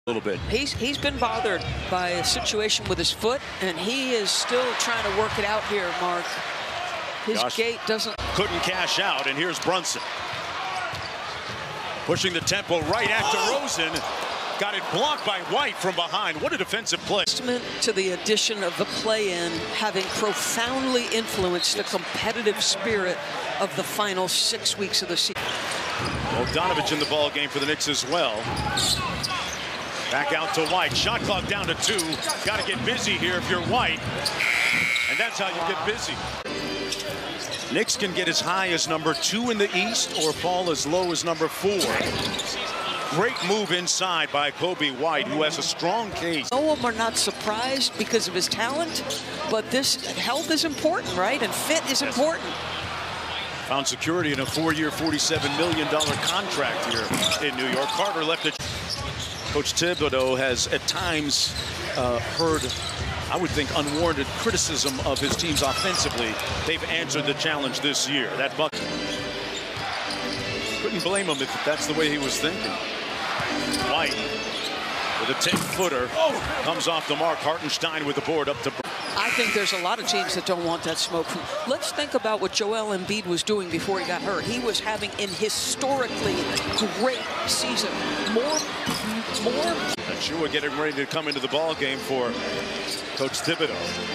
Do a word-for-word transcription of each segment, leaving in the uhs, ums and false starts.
A little bit. He's he's been bothered by a situation with his foot, and he is still trying to work it out here, Mark. His Josh gait doesn't... Couldn't cash out, and here's Brunson. Pushing the tempo right at DeRozan. Got it blocked by White from behind. What a defensive play. Testament to the addition of the play-in having profoundly influenced the competitive spirit of the final six weeks of the season. Bogdanovich in the ball game for the Knicks as well. Back out to White. Shot clock down to two. Got to get busy here if you're White. And that's how you get busy. Knicks can get as high as number two in the East or fall as low as number four. Great move inside by Coby White, who has a strong case. Some of them are not surprised because of his talent, but this health is important, right? And fit is important. Found security in a four-year, forty-seven million dollar contract here in New York. Carter left it. Coach Thibodeau has at times uh, heard, I would think, unwarranted criticism of his teams offensively. They've answered the challenge this year. That bucket. Couldn't blame him if that's the way he was thinking. White with a ten-footer comes off the mark. Hartenstein with the board up to. I think there's a lot of teams that don't want that smoke. Let's think about what Joel Embiid was doing before he got hurt. He was having an historically great season. More, more. Achua getting ready to come into the ball game for Coach Thibodeau.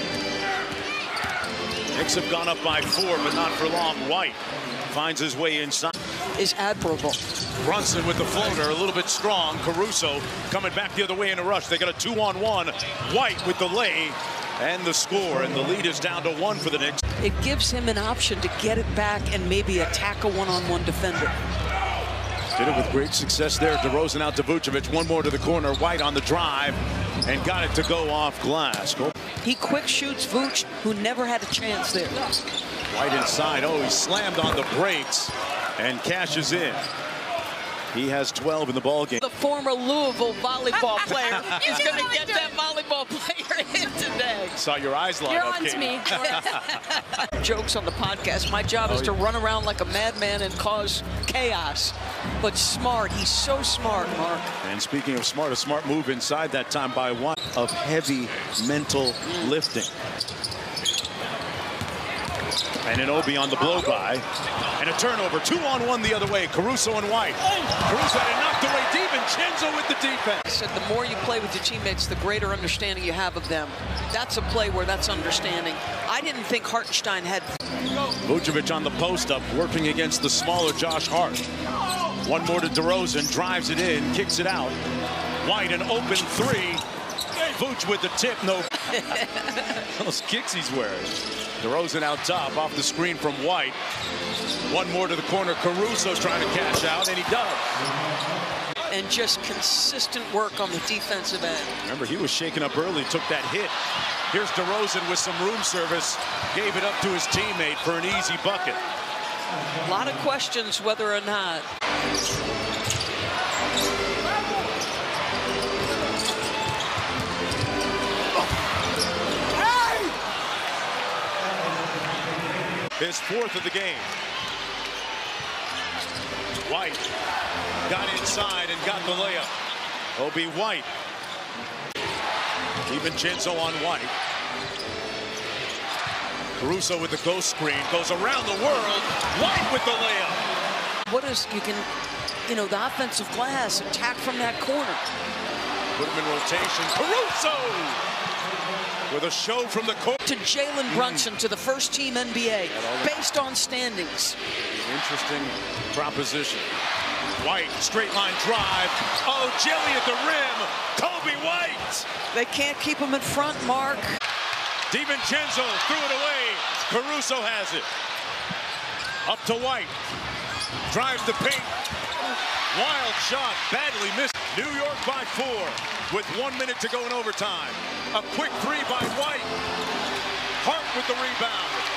Knicks have gone up by four, but not for long. White finds his way inside. Is admirable. Brunson with the floater, a little bit strong. Caruso coming back the other way in a rush. They got a two-on-one. White with the lay and the score, and the lead is down to one for the Knicks. It gives him an option to get it back and maybe attack a one-on-one defender. Did it with great success there. DeRozan out to Vucevic. One more to the corner. White on the drive and got it to go off glass. Go. He quick shoots Vuce, who never had a chance there. White inside. Oh, he slammed on the brakes and cashes in. He has twelve in the ball game. The former Louisville volleyball player is going to get that volleyball player in today. Saw your eyes light You're up, on to me. Jokes on the podcast. My job is to run around like a madman and cause chaos. But smart. He's so smart, Mark. And speaking of smart, a smart move inside that time by one of heavy mental lifting. And an Obi on the blow-by. And a turnover. Two on one the other way. Caruso and White. Caruso had it knocked away. DiVincenzo with the defense. I said the more you play with your teammates, the greater understanding you have of them. That's a play where that's understanding. I didn't think Hartenstein had... Vucevic on the post-up, working against the smaller Josh Hart. One more to DeRozan. Drives it in. Kicks it out. White an open three. Vuce with the tip. No. Those kicks he's wearing. DeRozan out top, off the screen from White. One more to the corner. Caruso's trying to cash out, and he does. And just consistent work on the defensive end. Remember, he was shaken up early, took that hit. Here's DeRozan with some room service. Gave it up to his teammate for an easy bucket. A lot of questions whether or not. His fourth of the game. White got inside and got the layup. Obi White. DiVincenzo on White. Caruso with the ghost screen. Goes around the world. White with the layup. What is, you can, you know, the offensive glass attack from that corner. Put him in rotation. Caruso! With a show from the court. To Jalen Brunson, to the first team N B A, based on standings. Interesting proposition. White, straight line drive. Oh, jelly at the rim. Coby White. They can't keep him in front, Mark. DiVincenzo threw it away. Caruso has it. Up to White. Drives the paint. Wild shot, badly missed. New York by four with one minute to go in overtime. A quick three by White. Hart with the rebound.